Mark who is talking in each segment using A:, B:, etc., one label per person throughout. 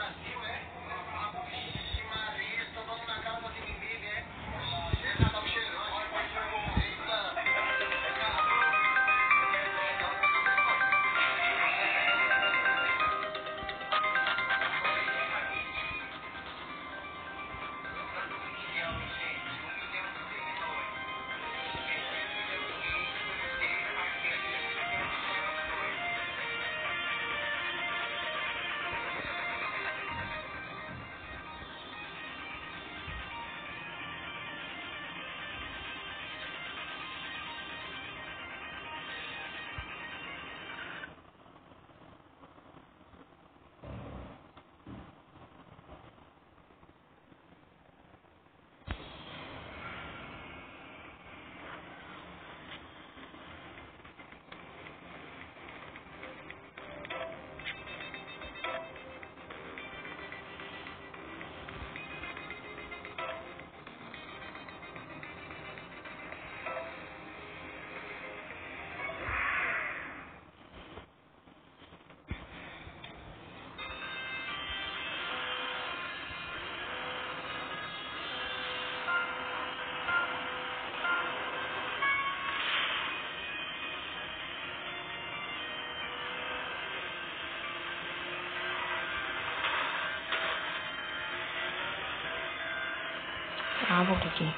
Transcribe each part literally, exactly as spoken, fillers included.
A: Ah, volta aqui.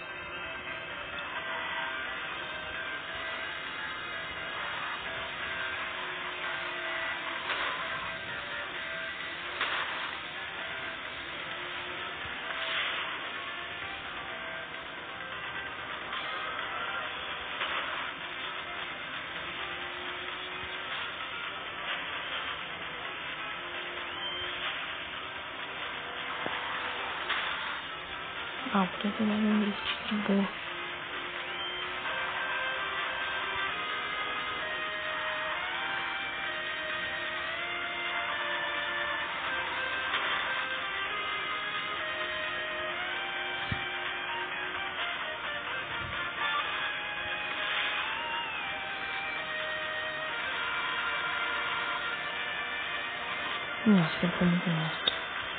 A: Ah, por que vai um drift de boa? Nossa, ele foi muito honesto.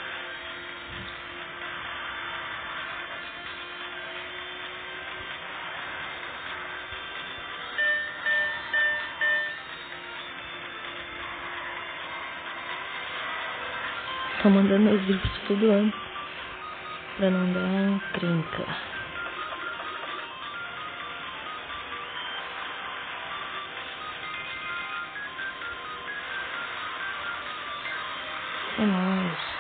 A: Tô mandando meus drifts tudo antes, pra não dar encrenca. É nóis.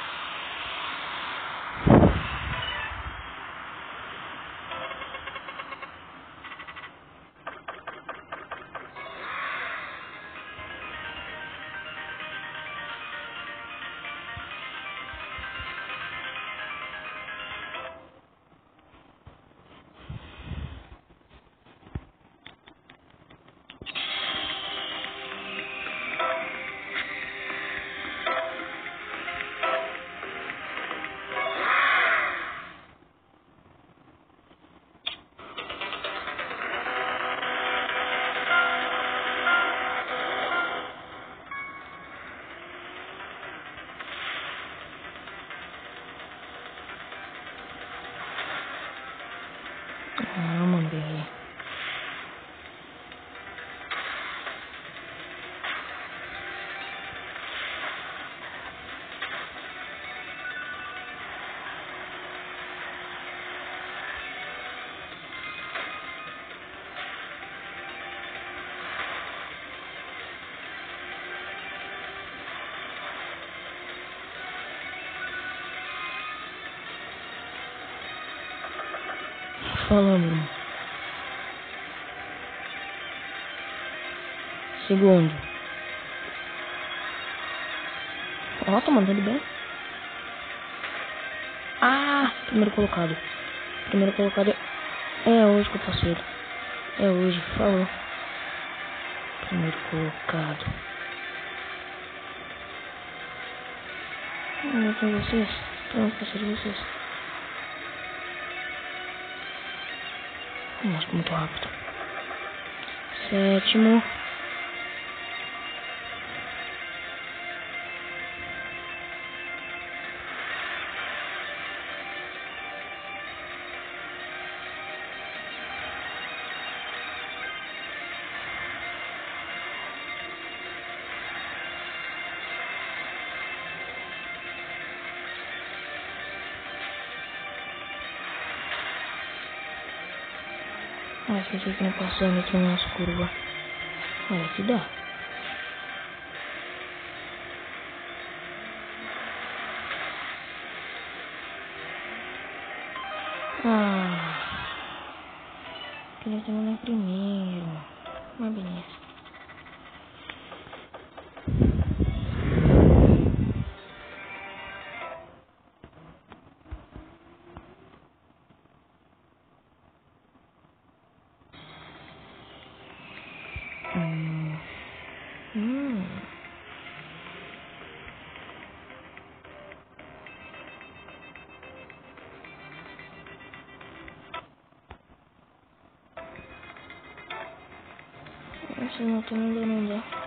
A: Ah, mandei. Fala, Bruno. Segundo. Ó, tô mandando bem. Ah, primeiro colocado. Primeiro colocado é hoje que eu passei. É hoje, falou. Primeiro colocado. Não é com vocês? Não, passei de vocês. Nossa, muito rápido. Sétimo. Ah, esqueci que não passando aqui nas curvas. Olha que dá. Ah, queria terminar primeiro. Mas beleza. Hum. Hum. Nossa, não tô me dando ainda.